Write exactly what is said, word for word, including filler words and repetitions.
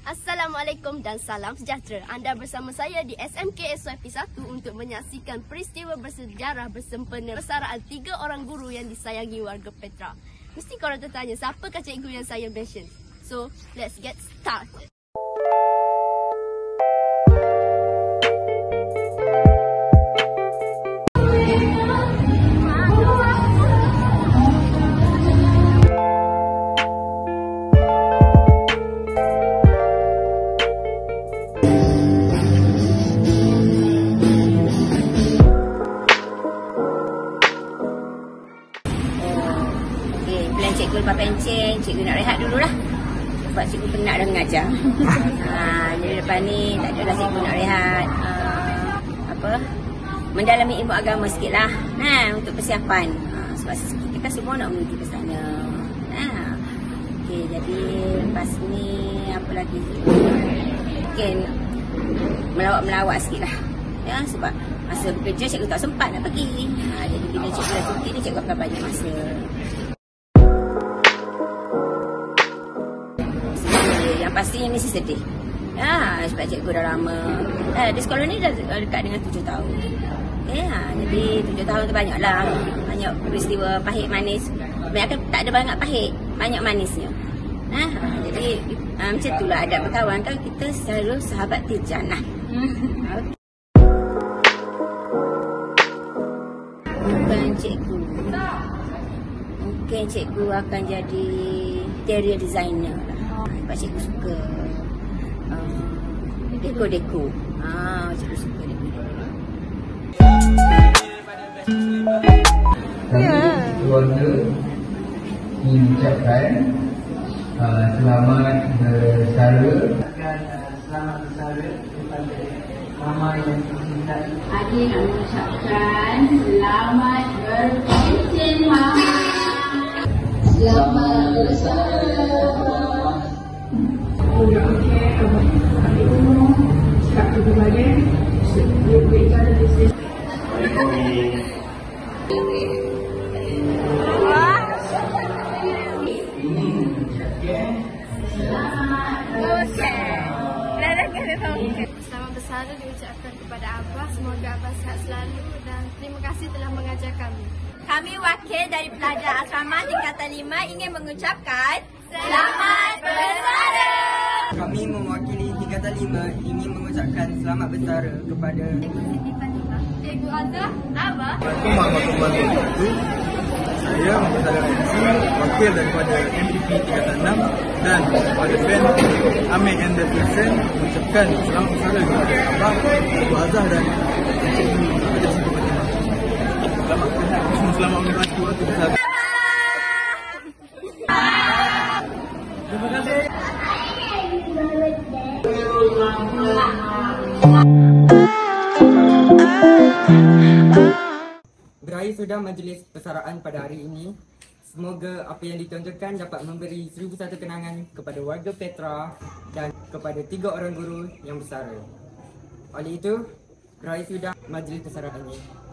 Assalamualaikum dan salam sejahtera. Anda bersama saya di S M K S Y P satu untuk menyaksikan peristiwa bersejarah bersempena persaraan tiga orang guru yang disayangi warga Petra. Mesti korang tertanya, siapakah cikgu yang saya mention? So, let's get started. Plan cikgu lepas pencen, cikgu nak rehat dulu lah. Sebab cikgu penat dah mengajar. ha, Jadi lepas ni tak adalah cikgu nak rehat. ha, Apa Mendalami ilmu agama sikit lah, ha, untuk persiapan. ha, Sebab kita kan semua nak menuju ke sana. ha. Okay, jadi lepas ni apa lagi, mungkin melawat-melawat sikit lah, ya, sebab masa bekerja cikgu tak sempat nak pergi. ha, Jadi bila cikgu dah cuti ni, cikgu akan banyak masa. Yang pastinya mesti sedih. Ya, sebab cikgu dah lama. Eh, di sekolah ni dah dekat dengan tujuh tahun. Okay, ha, jadi tujuh tahun tu banyaklah. Banyak peristiwa pahit manis. Banyak tak ada banyak pahit, banyak manisnya. Ha, ha, jadi ha, macam itulah adab berkawan kan, kita selalu sahabat terjannah. Okay. Bukan cikgu. Mungkin cikgu akan jadi interior designer. Sebab cikgu suka uh, deko-deko. Ah, cikgu suka deko-deko. Ya. Keluarga mengucapkan uh, selamat bersara. Selamat bersara kepada mama yang dicintai. Adik nak mengucapkan selamat berpencen mama. Selamat bersara. Selamat bersara diucapkan kepada Abah. Semoga Abah sihat selalu dan terima kasih telah mengajar kami. Kami wakil dari pelajar asrama tingkatan lima ingin mengucapkan selamat bersara. Kami mewakili tingkatan lima ingin mengucapkan selamat bersara kepada Cikgu Azhar, Abah. Assalamualaikum warahmatullahi wabarakatuh. Saya Muhammad Salah wakil daripada M P P tingkatan enam dan kepada band Amir and the Pilsen mengucapkan selamat bersara kepada Abah, Cikgu Azhar dan Cikgu Ajak Cikgu Fatimah. Selamat semua selamat menikmati waktu bersara. Terima kasih. Berakhir sudah majlis persaraan pada hari ini. Semoga apa yang ditontonkan dapat memberi seribu satu kenangan kepada warga Petra dan kepada tiga orang guru yang bersara. Oleh itu, berakhir sudah majlis persaraan ini.